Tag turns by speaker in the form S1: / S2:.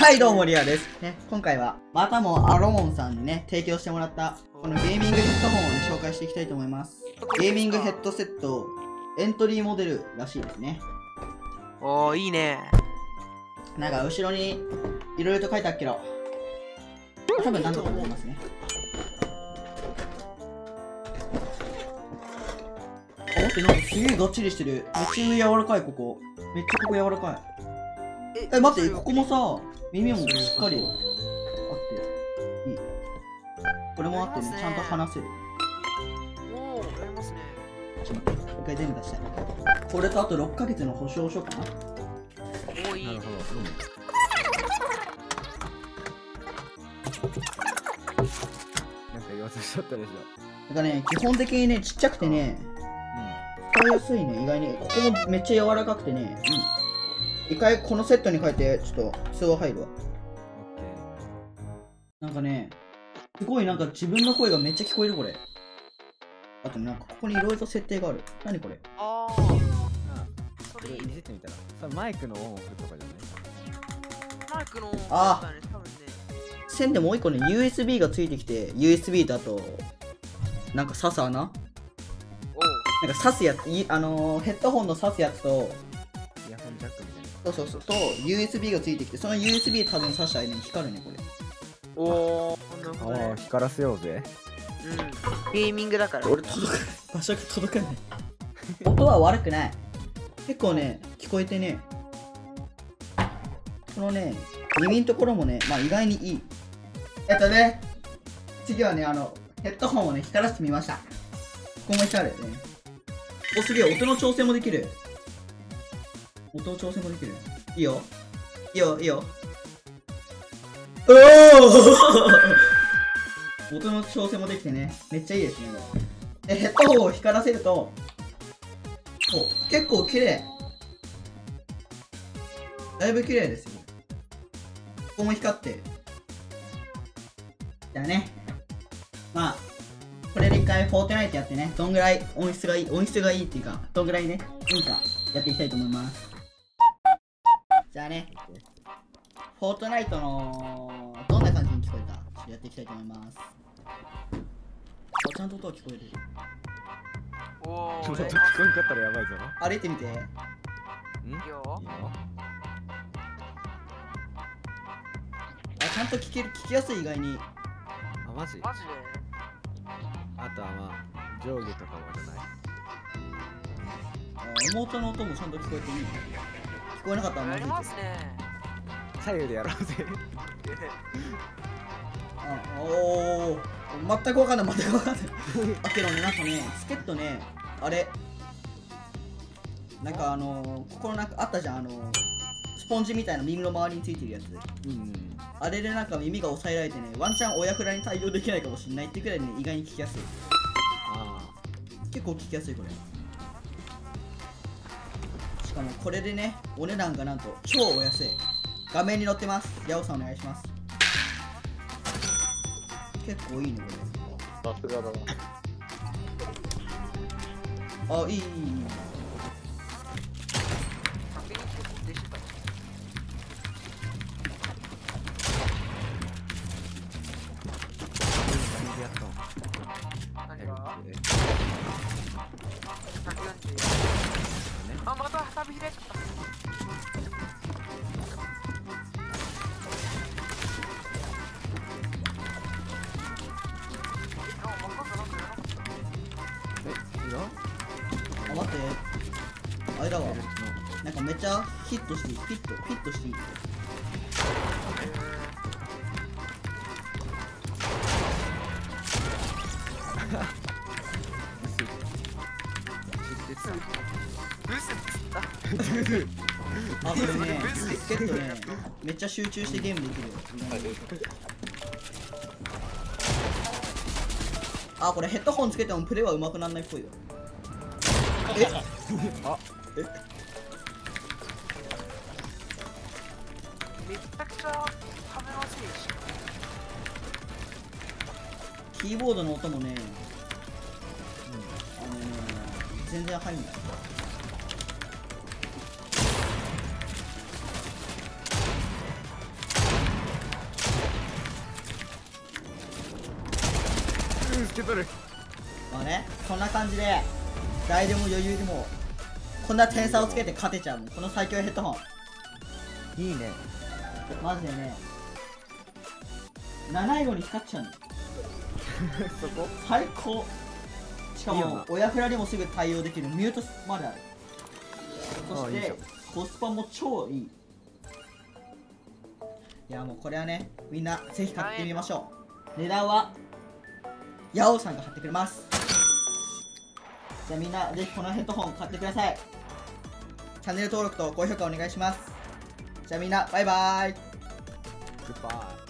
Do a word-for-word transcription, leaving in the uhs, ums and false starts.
S1: はいどうもリアです、ね、今回はまたもアロモンさんにね提供してもらったこのゲーミングヘッドホンを、ね、紹介していきたいと思います。ゲーミングヘッドセットエントリーモデルらしいですね。
S2: おーいいね。
S1: なんか後ろにいろいろと書いてあるけど多分何とか思いますね。あ、待って、なんかすげえがっちりしてる。めっちゃ上柔らかい。ここめっちゃここ柔らかい。え、待って、ここもさ、耳もしっかりあっていい。これもあってね、ちゃんと話せる。
S2: おー、やりますね。
S1: ちょっと待って、一回全部出したい。これとあとろっかげつの保証書かな。
S2: おー、いいね。
S3: なるほど。なんか言わせちゃったでしょ。
S1: なんかね、基本的にね、ちっちゃくてね、使いやすいね、意外に。ここもめっちゃ柔らかくてね、いい。一回このセットに変えて、ちょっと通話入るわ。なんかね、すごいなんか自分の声がめっちゃ聞こえるこれ。あとなんかここにいろいろと設定がある。何これ。
S2: あー、
S3: うん。あ、
S2: それいいね
S3: 見せ。てみたら。さ、マイクのオンオフとかじゃない？
S2: マイクの、
S1: あ
S2: ー、多分ね。
S1: 線でもう一個ね、ユーエスビー がついてきて、ユーエスビー だと、なんか刺す穴なんか
S2: おー、
S1: 刺すやつ、いあのー、ヘッドホンの刺すやつと、
S3: イヤホンジャックみたいな。
S1: そうそうそう、と ユーエスビー がついてきて、その ユーエスビー 多分刺した間に光るね、これ。
S2: おー、なるほど
S3: ああ、
S2: ね。
S3: 光らせようぜ。
S2: うん。ゲーミングだから。
S1: 俺届かない。場所が届かない。音は悪くない。結構ね、聞こえてね。このね、耳のところもね、まあ意外にいい。えっとね、次はね、あの、ヘッドホンをね、光らせてみました。ここも光るよね。お、すげえ、音の調整もできる。音の調整もできる。いいよ。いいよ、いいよ。おお音の調整もできてね、めっちゃいいですね、これ。で、ヘッドホンを光らせると、お、結構綺麗。だいぶ綺麗ですよ。ここも光って。じゃあね。まあ、これで一回フォートナイトやってね、どんぐらい音質がいい、音質がいいっていうか、どんぐらいね、いいか、やっていきたいと思います。じゃあね、フォートナイトの、どんな感じに聞こえたか、ちょっとやっていきたいと思います。お、ちゃんと音が聞こえる。
S2: おー、
S3: ちょっと聞こ
S2: え
S3: えんかったらやばいぞ。
S1: 歩いてみて。
S3: ん？いい
S2: いいよ。
S3: よ。
S1: あ、ちゃんと聞ける、聞きやすい、意外に。
S3: あ、マジ？
S2: マジで。
S3: あとはまあ、上下とかはじゃない。
S1: あ、妹の音もちゃんと聞こえていい。聞こえなかったらま
S2: やり
S1: ずいけど。
S2: ますね。
S3: 左右でやろうぜ。
S1: あ、おー、全くわかんない、全くわかんない。あ、けどね、なんかね、チケットね、あれ、なんかあのー、ここのなんかあったじゃん、あのー、スポンジみたいな耳の周りについてるやつ。
S3: うん。
S1: あれでなんか耳が押さえられてね、ワンチャン親フラに対応できないかもしれないってくらいね、意外に聞きやすい。
S3: あ
S1: 結構聞きやすい、これ。しかもこれでね、お値段がなんと超お安い。画面に載ってます。ヤオさんお願いします。結構いいね、これ。
S4: さすがだな。
S1: あ、いい、いい、いい。
S2: 勝手に結構出してた。
S3: あ。やった
S2: 何が
S3: え
S2: ひゃくよんじゅう。あ、またタビ開いちゃった。あ、わかんないなんかやらなかった。
S3: え、いいよ。
S1: あ、待って。あれだわ。なんかめっちゃヒットしていい。ヒット、ヒットしていい。あ、これね、チケットね、めっちゃ集中してゲームできるよ。あ、これヘッドホンつけてもプレイは上手くならないっぽいよ。え
S3: あ、
S1: え
S2: めちゃくちゃカメラしいし。
S1: キーボードの音もね、あのね、全然入んない。
S2: け取る。
S1: まあね、こんな感じで誰でも余裕でもこんな点差をつけて勝てちゃう、この最強ヘッドホン
S3: いいね。
S1: マジでね、七色に光っちゃうの
S3: そこ
S1: 最高。しか
S3: いいよな
S1: も親フラにもすぐ対応できるミュートまである。そして
S3: あいいじゃん
S1: コスパも超いい。いやもうこれはね、みんなぜひ買ってみましょう。値段はヤオさんが貼ってくれます。じゃあみんなぜひこのヘッドホン買ってください。チャンネル登録と高評価お願いします。じゃあみんなバイバーイ。
S3: グッバイ。